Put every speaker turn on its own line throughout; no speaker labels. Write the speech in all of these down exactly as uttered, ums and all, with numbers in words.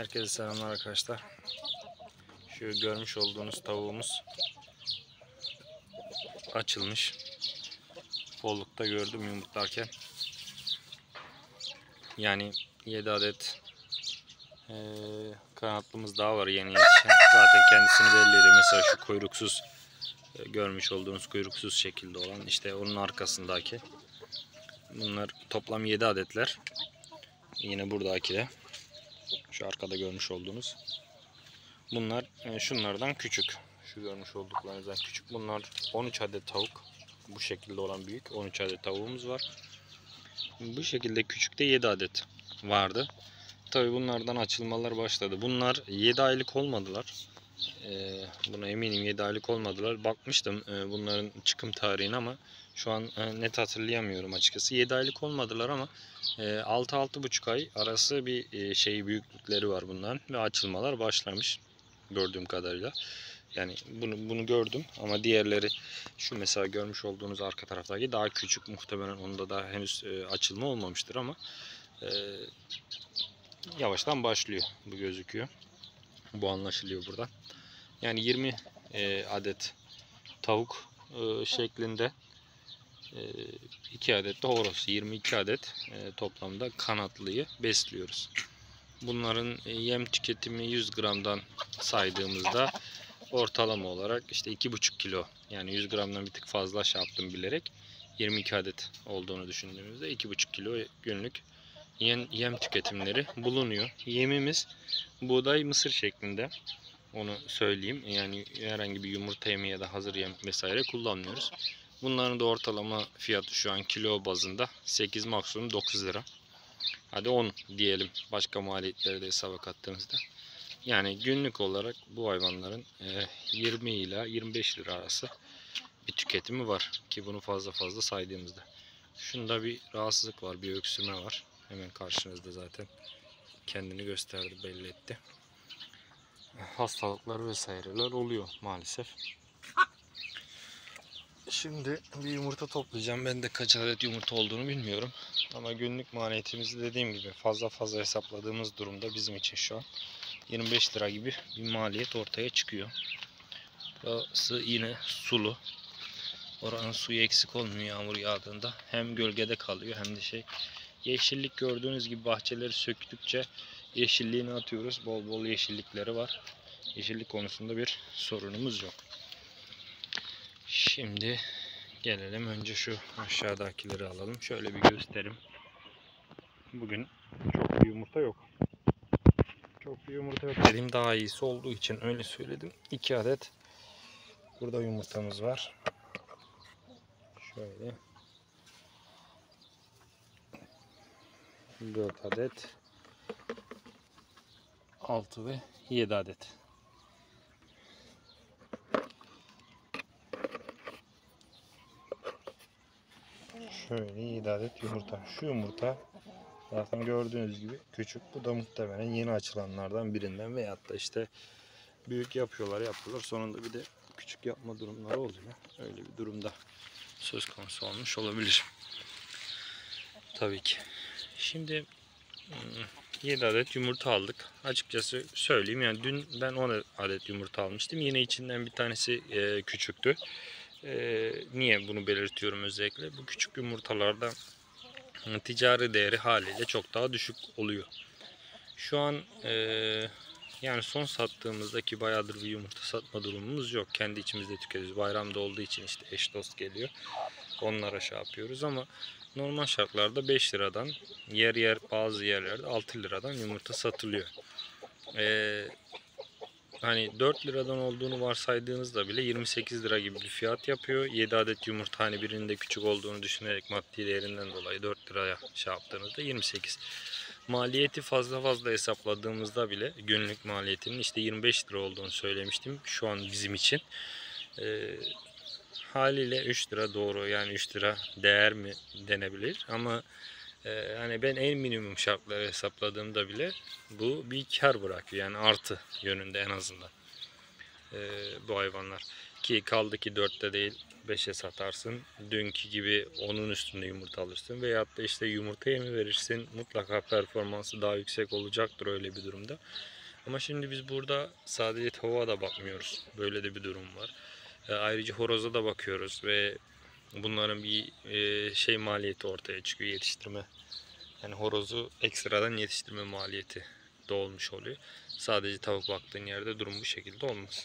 Herkese selamlar arkadaşlar. Şu görmüş olduğunuz tavuğumuz açılmış. Bollukta gördüm yumurtlarken. Yani yedi adet e, kanatlımız daha var yeni yetişen. Zaten kendisini belli ediyor. Mesela şu kuyruksuz e, görmüş olduğunuz kuyruksuz şekilde olan, işte onun arkasındaki. Bunlar toplam yedi adetler. Yine buradaki de şu arkada görmüş olduğunuz. Bunlar e, şunlardan küçük. Şu görmüş olduklarınızdan küçük. Bunlar on üç adet tavuk. Bu şekilde olan büyük on üç adet tavuğumuz var. Bu şekilde küçük de yedi adet vardı. Tabi bunlardan açılmalar başladı. Bunlar yedi aylık olmadılar. Ee, buna eminim yedi aylık olmadılar. Bakmıştım e, bunların çıkım tarihine ama şu an e, net hatırlayamıyorum açıkçası. yedi aylık olmadılar ama e, altı altı buçuk ay arası bir e, şey büyüklükleri var bunların ve açılmalar başlamış gördüğüm kadarıyla. Yani bunu bunu gördüm ama diğerleri, şu mesela görmüş olduğunuz arka taraftaki daha küçük, muhtemelen onda da henüz e, açılma olmamıştır ama e, yavaştan başlıyor, bu gözüküyor. Bu anlaşılıyor buradan. Yani yirmi e, adet tavuk e, şeklinde e, iki adet de horoz, yirmi iki adet e, toplamda kanatlıyı besliyoruz. Bunların e, yem tüketimi yüz gramdan saydığımızda ortalama olarak işte iki buçuk kilo, yani yüz gramdan bir tık fazla şey yaptım bilerek, yirmi iki adet olduğunu düşündüğümüzde iki buçuk kilo günlük yem, yem tüketimleri bulunuyor. Yemimiz buğday, mısır şeklinde, onu söyleyeyim. Yani herhangi bir yumurta yemi ya da hazır yem vesaire kullanmıyoruz. Bunların da ortalama fiyatı şu an kilo bazında sekiz, maksimum dokuz lira. Hadi on diyelim, başka maliyetleri de hesaba kattığımızda. Yani günlük olarak bu hayvanların yirmi ila yirmi beş lira arası bir tüketimi var ki bunu fazla fazla saydığımızda. Şunda bir rahatsızlık var, bir öksürme var. Hemen karşınızda zaten kendini gösterdi, belli etti. Hastalıklar vesaireler oluyor maalesef. Şimdi bir yumurta toplayacağım. Ben de kaç adet yumurta olduğunu bilmiyorum. Ama günlük maliyetimizi dediğim gibi fazla fazla hesapladığımız durumda bizim için şu an yirmi beş lira gibi bir maliyet ortaya çıkıyor. Burası yine sulu. Oranın suyu eksik olmuyor yağmur yağdığında. Hem gölgede kalıyor hem de şey, yeşillik, gördüğünüz gibi bahçeleri söktükçe yeşilliğini atıyoruz. Bol bol yeşillikleri var. Yeşillik konusunda bir sorunumuz yok. Şimdi gelelim önce şu aşağıdakileri alalım. Şöyle bir göstereyim. Bugün çok bir yumurta yok. Çok bir yumurta yok dediğim daha iyisi olduğu için öyle söyledim. iki adet burada yumurtamız var. Şöyle dört adet, altı ve yedi adet. Şöyle yedi adet yumurta. Şu yumurta zaten gördüğünüz gibi küçük. Bu da muhtemelen yeni açılanlardan birinden veyahut da işte büyük yapıyorlar yapıyorlar. Sonunda bir de küçük yapma durumları oluyor. Öyle bir durumda söz konusu olmuş olabilir. Tabii ki. Şimdi yedi adet yumurta aldık. Açıkçası söyleyeyim, yani dün ben on adet yumurta almıştım. Yine içinden bir tanesi e, küçüktü. E, niye bunu belirtiyorum özellikle? Bu küçük yumurtalarda ticari değeri haliyle çok daha düşük oluyor. Şu an e, yani son sattığımızdaki bayağıdır bir yumurta satma durumumuz yok. Kendi içimizde tüketiyoruz. Bayramda olduğu için işte eş dost geliyor. Onlara şey yapıyoruz ama normal şartlarda beş liradan, yer yer bazı yerlerde altı liradan yumurta satılıyor. Ee, hani dört liradan olduğunu varsaydığınızda bile yirmi sekiz lira gibi bir fiyat yapıyor. yedi adet yumurta, hani birinin de küçük olduğunu düşünerek maddi değerinden dolayı dört liraya şey yaptığınızda yirmi sekiz. Maliyeti fazla fazla hesapladığımızda bile günlük maliyetinin işte yirmi beş lira olduğunu söylemiştim şu an bizim için. Ee, haliyle üç lira doğru, yani üç lira değer mi denebilir ama e, hani ben en minimum şartları hesapladığımda bile bu bir kar bırakıyor, yani artı yönünde en azından e, bu hayvanlar. Ki kaldı ki dörtte değil beşe satarsın. Dünkü gibi onun üstünde yumurta alırsın. Veyahut da işte yumurta yemi verirsin. Mutlaka performansı daha yüksek olacaktır öyle bir durumda. Ama şimdi biz burada sadece tavuğa da bakmıyoruz. Böyle de bir durum var. E, ayrıca horoza da bakıyoruz ve bunların bir e, şey maliyeti ortaya çıkıyor, yetiştirme. Yani horozu ekstradan yetiştirme maliyeti de olmuş oluyor. Sadece tavuk baktığın yerde durum bu şekilde olmaz.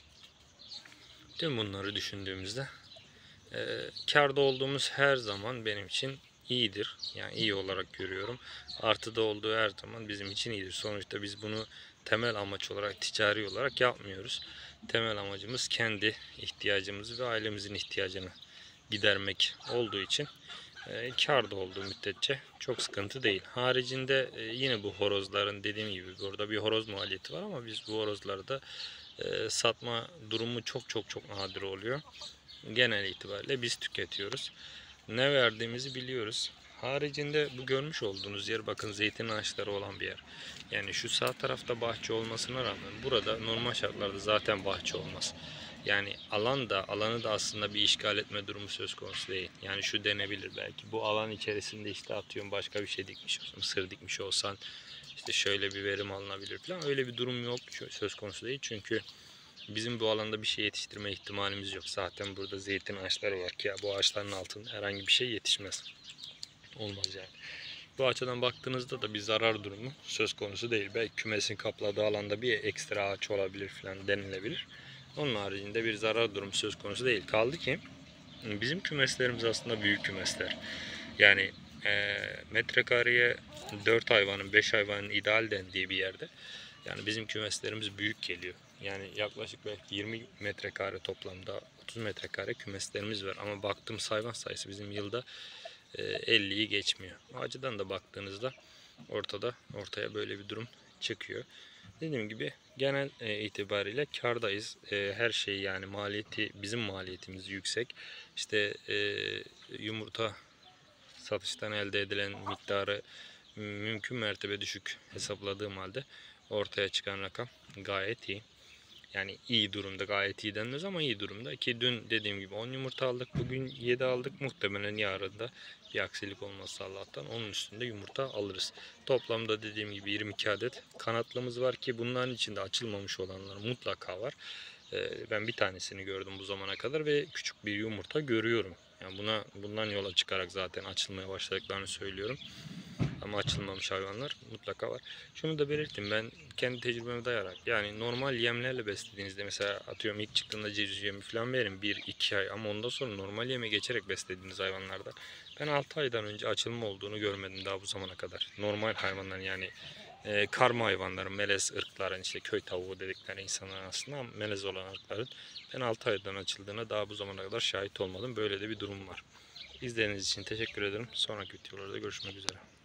Tüm bunları düşündüğümüzde e, kârda olduğumuz her zaman benim için iyidir. Yani iyi olarak görüyorum. Artıda olduğu her zaman bizim için iyidir. Sonuçta biz bunu temel amaç olarak, ticari olarak yapmıyoruz. Temel amacımız kendi ihtiyacımızı ve ailemizin ihtiyacını gidermek olduğu için e, kârda olduğu müddetçe çok sıkıntı değil. Haricinde e, yine bu horozların dediğim gibi burada bir horoz maliyeti var ama biz bu horozları da e, satma durumu çok çok çok nadir oluyor. Genel itibariyle biz tüketiyoruz. Ne verdiğimizi biliyoruz. Haricinde bu görmüş olduğunuz yer bakın zeytin ağaçları olan bir yer. Yani şu sağ tarafta bahçe olmasına rağmen burada normal şartlarda zaten bahçe olmaz. Yani alan da alanı da aslında bir işgal etme durumu söz konusu değil. Yani şu denebilir belki bu alan içerisinde işte atıyorum başka bir şey dikmiş olsan, mısır dikmiş olsan işte şöyle bir verim alınabilir falan. Öyle bir durum yok söz konusu değil çünkü bizim bu alanda bir şey yetiştirme ihtimalimiz yok. Zaten burada zeytin ağaçları var ki bu ağaçların altında herhangi bir şey yetişmez. Olmaz yani. Bu açıdan baktığınızda da bir zarar durumu söz konusu değil. Belki kümesin kapladığı alanda bir ekstra ağaç olabilir falan denilebilir. Onun haricinde bir zarar durumu söz konusu değil. Kaldı ki bizim kümeslerimiz aslında büyük kümesler. Yani e, metrekareye dört hayvanın beş hayvanın ideal dendiği bir yerde. Yani bizim kümeslerimiz büyük geliyor. Yani yaklaşık belki yirmi metrekare toplamda otuz metrekare kümeslerimiz var. Ama baktığımız hayvan sayısı bizim yılda elliyi geçmiyor. O açıdan da baktığınızda ortada ortaya böyle bir durum çıkıyor. Dediğim gibi genel itibariyle kârdayız. Her şey yani maliyeti bizim maliyetimiz yüksek. İşte yumurta satıştan elde edilen miktarı mümkün mertebe düşük hesapladığım halde ortaya çıkan rakam gayet iyi. Yani iyi durumda, gayet iyi denmez ama iyi durumda. Ki dün dediğim gibi on yumurta aldık, bugün yedi aldık. Muhtemelen yarın da bir aksilik olmazsa Allah'tan onun üstünde yumurta alırız. Toplamda dediğim gibi yirmi iki adet kanatlımız var ki bunların içinde açılmamış olanlar mutlaka var. Ben bir tanesini gördüm bu zamana kadar ve küçük bir yumurta görüyorum. Yani buna bundan yola çıkarak zaten açılmaya başladıklarını söylüyorum. Ama açılmamış hayvanlar mutlaka var. Şunu da belirttim, ben kendi tecrübeme dayarak yani normal yemlerle beslediğinizde mesela atıyorum ilk çıktığında civciv yemi falan verin bir iki ay ama ondan sonra normal yeme geçerek beslediğiniz hayvanlarda ben altı aydan önce açılma olduğunu görmedim daha bu zamana kadar. Normal hayvanların yani e, karma hayvanların, melez ırkların işte köy tavuğu dedikleri insanlar aslında melez olan ırkların ben altı aydan açıldığına daha bu zamana kadar şahit olmadım. Böyle de bir durum var. İzlediğiniz için teşekkür ederim. Sonraki videolarda görüşmek üzere.